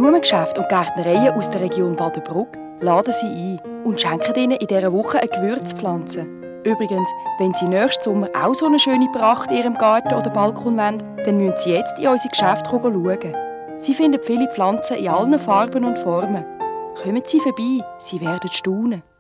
Blumengeschäfte und Gärtnereien aus der Region Badenbruck laden Sie ein und schenken Ihnen in dieser Woche eine Gewürzpflanze. Übrigens, wenn Sie nächsten Sommer auch so eine schöne Pracht in Ihrem Garten oder Balkon wollen, dann müssen Sie jetzt in unsere Geschäfte schauen. Sie finden viele Pflanzen in allen Farben und Formen. Kommen Sie vorbei, Sie werden staunen.